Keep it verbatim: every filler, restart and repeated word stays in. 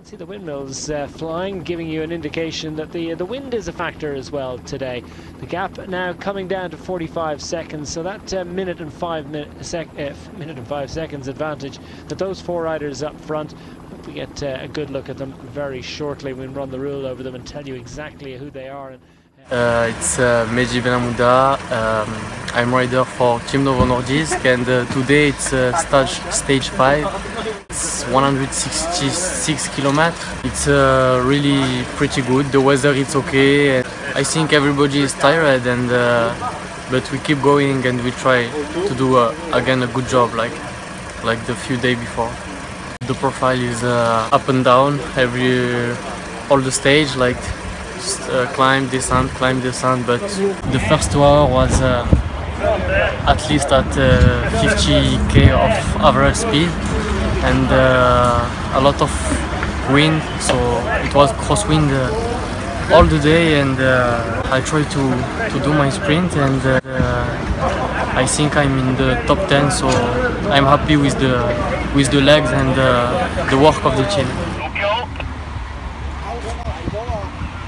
See the windmills uh, flying, giving you an indication that the the wind is a factor as well today. The gap now coming down to forty-five seconds, so that uh, minute and five minute, sec, uh, minute and five seconds advantage that those four riders up front. Hope we get uh, a good look at them very shortly. We'll run the rule over them and tell you exactly who they are. And, Uh, it's uh, Mehdi Benhamouda. Um, I'm rider for Team Novo Nordisk, and uh, today it's uh, stage stage five. It's one hundred sixty-six kilometers. It's uh, really pretty good. The weather is okay. I think everybody is tired, and uh, but we keep going and we try to do uh, again a good job, like like the few days before. The profile is uh, up and down every all the stage, like. Just, uh, climb, descent, climb, descent, but the first two hours was uh, at least at uh, fifty k of average speed, and uh, a lot of wind, so it was crosswind uh, all the day, and uh, I tried to, to do my sprint, and uh, I think I'm in the top ten, so I'm happy with the, with the legs and uh, the work of the team.